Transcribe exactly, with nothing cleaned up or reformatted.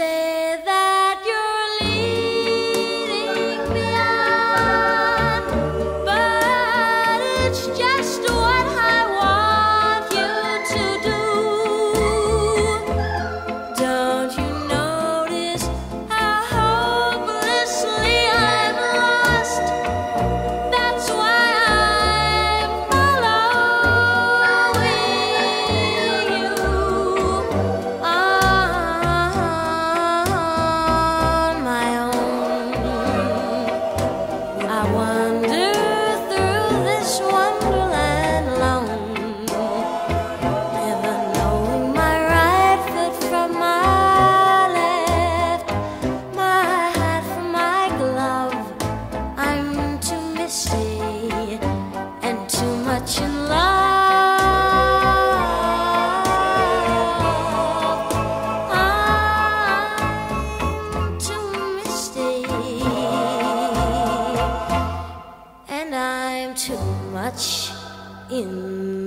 say that you're leading me on, but it's just what I want you to do. Don't you notice how hopelessly I'm lost? That's why I'm following you on my own. I wander through this wonderland alone, never knowing my right foot from my left, my hat from my glove. I'm too misty and too much in love. I'm too misty and I'm too much in